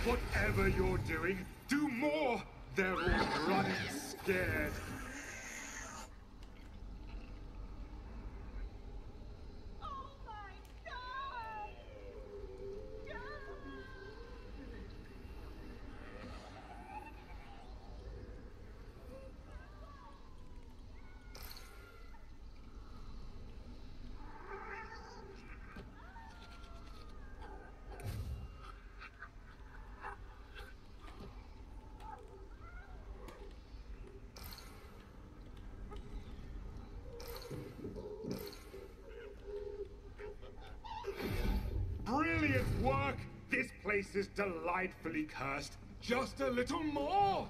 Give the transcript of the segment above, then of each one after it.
Whatever you're doing, do more! They're all running scared. Oh my God! Brilliant work! This place is delightfully cursed. Just a little more!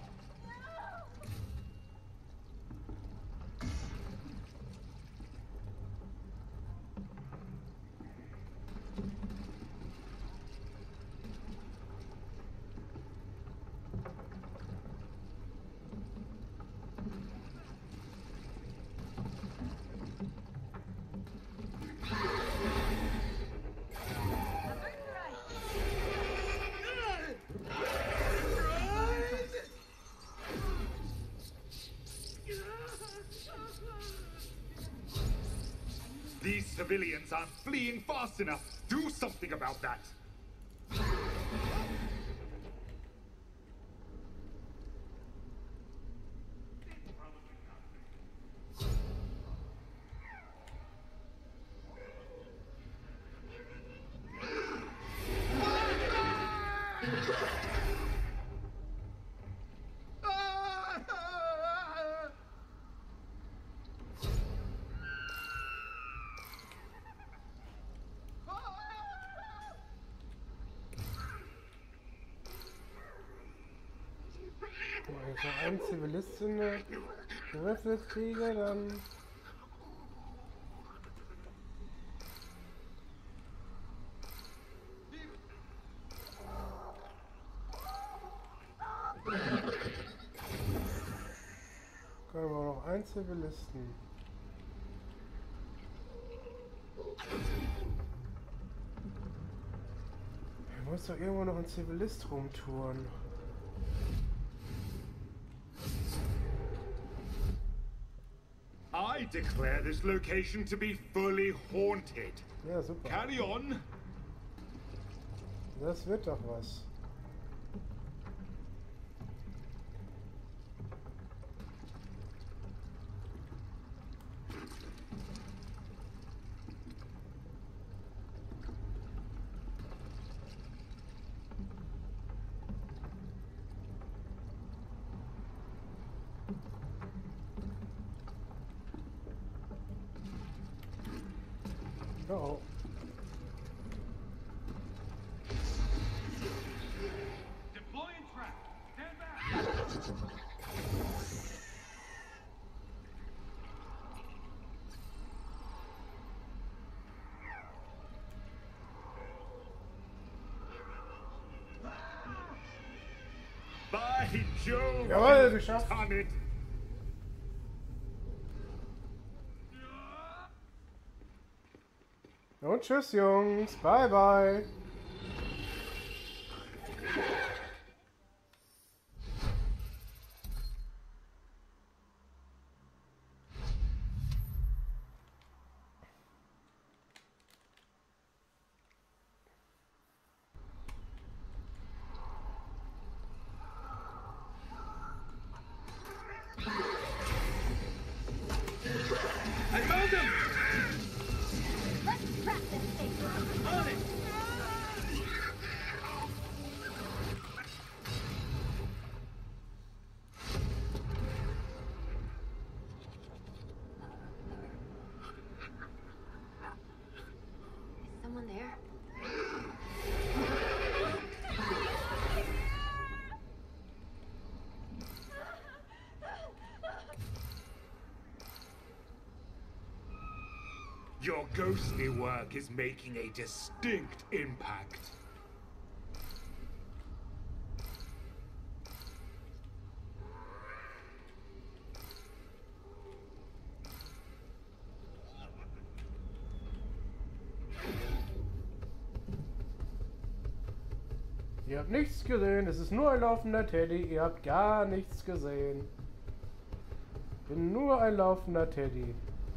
These civilians aren't fleeing fast enough. Do something about that. Also ein Zivilist in der Griffelskrieger, dann... Können wir noch einen Zivilisten. Hier muss doch irgendwo noch ein Zivilist rumtouren. I declare this location to be fully haunted. Ja, super. Carry on. Das wird doch was. Oh. Deploying trap. Stand back. By Jove! Jawohl, you've geschafft. done it. Und tschüss, Jungs. Bye, bye. I found him! Let's trap this thing! On it! Is someone there? Your ghostly work is making a distinct impact. Ihr habt nichts gesehen, es ist nur ein laufender Teddy, ihr habt gar nichts gesehen. Bin nur ein laufender Teddy.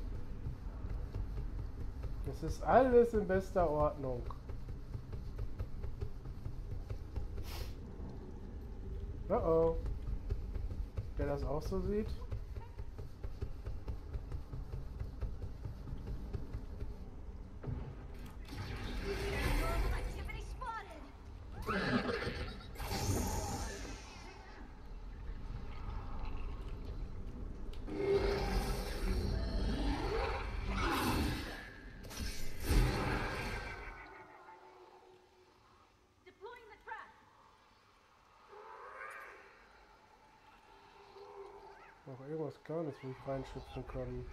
Es ist alles in bester Ordnung. Oh oh. Der das auch so sieht? Activity spotted. Deploying the trap. Noch irgendwas gar nicht, wo ich reinschützen kann.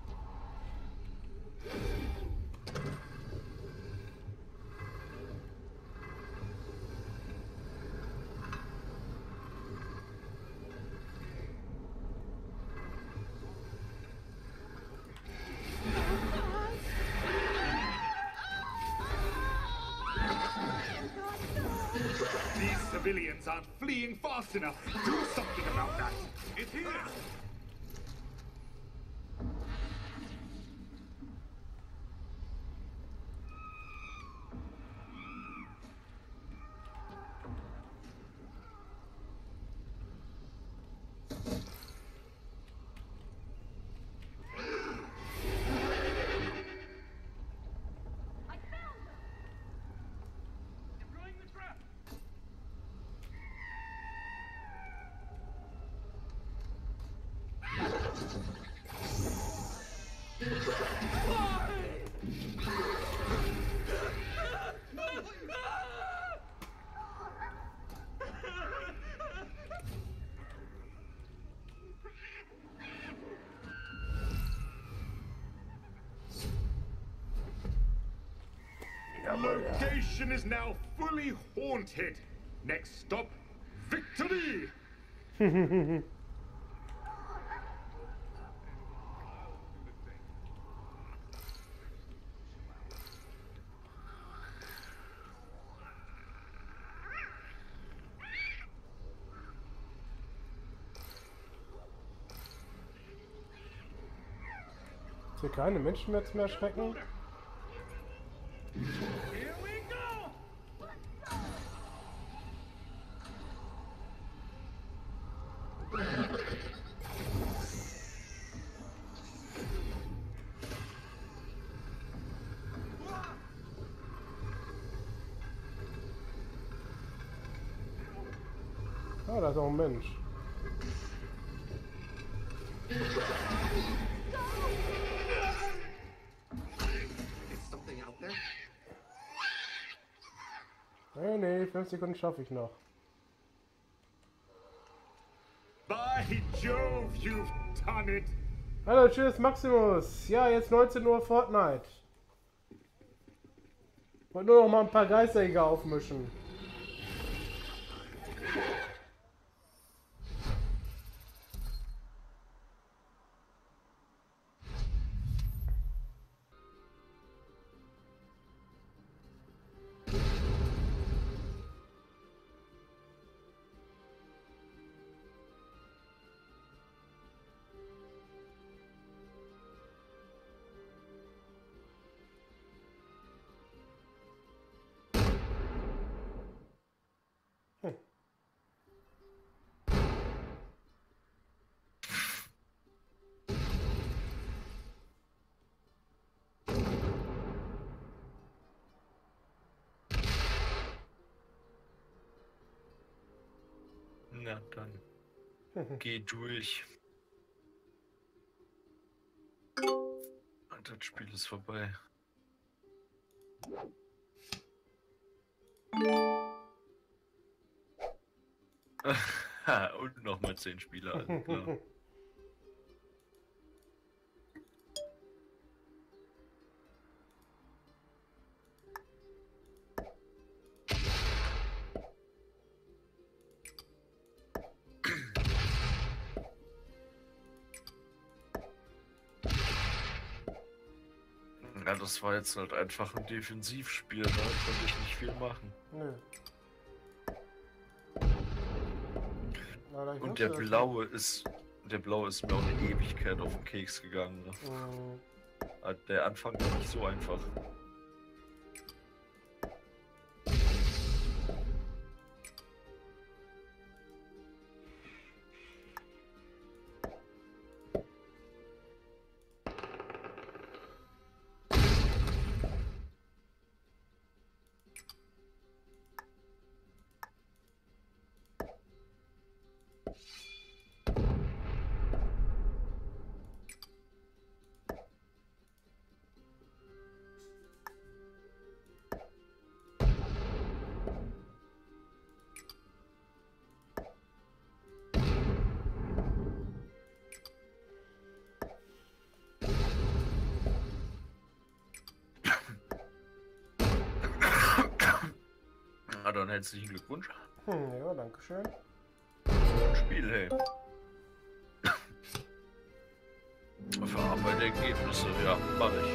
These civilians aren't fleeing fast enough. Do something about that. It's here. I found them. Deploying the trap. Location is now fully haunted. Next stop, victory. Hier keine Menschen mehr zum Erschrecken? Here we go. Ah, da ist auch ein Mensch. Is something out there? Nee, nee, 5 Sekunden schaffe ich noch. By Jove, you've done it. Hallo, tschüss, Maximus. Ja, jetzt 19 Uhr Fortnite. Wollte nur noch mal ein paar Geisterjäger aufmischen. Na dann. Geh durch. Und das Spiel ist vorbei. Und nochmal 10 Spieler, alles klar. Ja, das war jetzt halt einfach ein Defensivspiel, da konnte ich nicht viel machen. Nö. Alter, ich Und wusste der das blaue ist. Der blaue ist mir auch eine Ewigkeit auf den Keks gegangen. Ne? nicht. Der Anfang war nicht so einfach. Na dann herzlichen Glückwunsch. Ja, danke schön. Spiel, hey. Verarbeite Ergebnisse, ja, mach ich.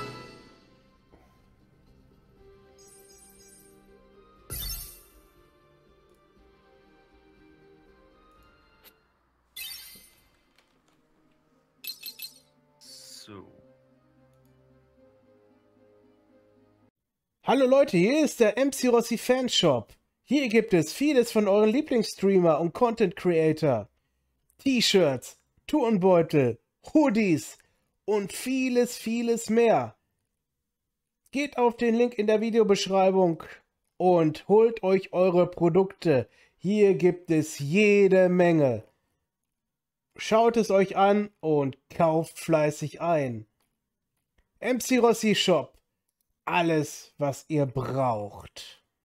So. Hallo Leute, hier ist der MC Rossi Fanshop. Hier gibt es vieles von euren Lieblingsstreamer und Content Creator. T-Shirts, Turnbeutel, Hoodies und vieles, vieles mehr. Geht auf den Link in der Videobeschreibung und holt euch eure Produkte. Hier gibt es jede Menge. Schaut es euch an und kauft fleißig ein. MC Rossi Shop. Alles, was ihr braucht.